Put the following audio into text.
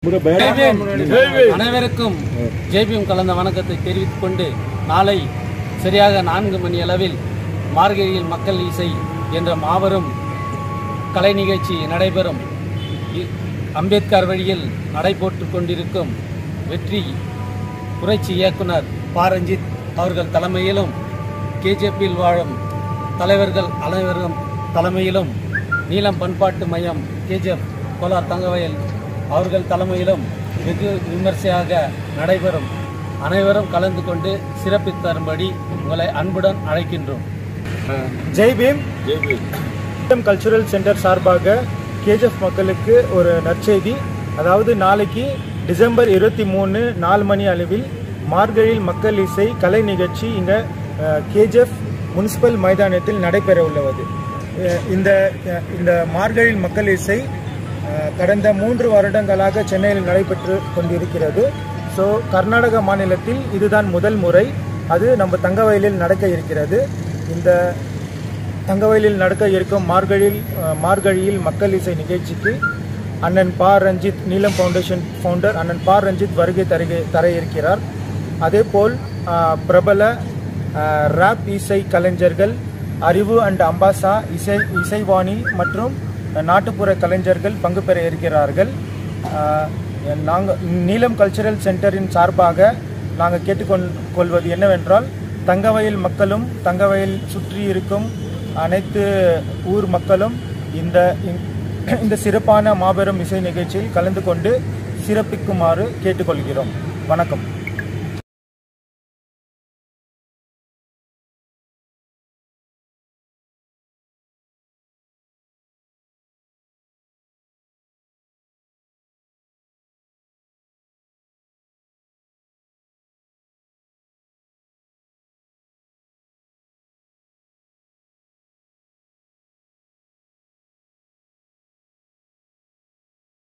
அனைவருக்கும் ஜேபிஎம் கலந்த வணக்கத்தை தெரிவித்துக் கொண்டு நாளை சரியாக 4 மணி அளவில் மார்கழியில் மக்கள் இசை என்ற மாபெரும் கலை நிகழ்ச்சி நடைபெறும். அம்பேத்கர் வழியில் நடைபெற்றுக் கொண்டிருக்கும் வெற்றி புரட்சி இயக்குனர் ப. ரஞ்சித் அவர்கள் தலைமையிலும் கேஜேபியில் வாழும் தலைவர்கள் அனைவரும் தலைமையிலும் நீலம் பண்பாட்டு மையம் கேஜிஎஃப் கோலார் தங்கவயல் அவர்கள் தலைமையிலும் வெகு விமர்சையாக நடைபெறும். அனைவரும் கலந்து கொண்டு சிறப்பித்து தரும்படி உங்களை அன்புடன் அழைக்கின்றோம். ஜெய் பீம். கல்ச்சுரல் சென்டர் சார்பாக கேஜிஎஃப் மக்களுக்கு ஒரு நற்செய்தி. அதாவது நாளைக்கு டிசம்பர் 23 4 மணி அளவில் மார்கழியில் மக்கள் இசை கலை நிகழ்ச்சி இங்கே கேஜிஎஃப் முனிசிபல் மைதானத்தில் நடைபெற உள்ளது. இந்த மார்கழியில் மக்கள் இசை கடந்த 3 வருடங்களாக சென்னையில் நடைபெற்று கொண்டிருக்கிறது. ஸோ கர்நாடக மாநிலத்தில் இதுதான் முதல் முறை. அது நம்ம தங்கவயலில் நடக்க இருக்கிறது. இந்த தங்கவயலில் நடக்க இருக்கும் மார்கழியில் மக்கள் இசை நிகழ்ச்சிக்கு அண்ணன் ப. ரஞ்சித் நீலம் ஃபவுண்டேஷன் ஃபவுண்டர் அண்ணன் ப. ரஞ்சித் வருகை தர இருக்கிறார். அதேபோல் பிரபல ராப் இசை கலைஞர்கள் அறிவு அண்ட் அம்பாசா இசைவாணி மற்றும் நாட்டுப்புற கலைஞர்கள் பங்கு பெற இருக்கிறார்கள். நாங்கள் நீலம் கல்ச்சுரல் சென்டரின் சார்பாக நாங்கள் கேட்டுக்கொள்வது என்னவென்றால், தங்கவயல் மக்களும் தங்கவயல் சுற்றி இருக்கும் அனைத்து ஊர் மக்களும் இந்த சிறப்பான மாபெரும் இசை நிகழ்ச்சியில் கலந்து கொண்டு சிறப்பிக்குமாறு கேட்டுக்கொள்கிறோம். வணக்கம்.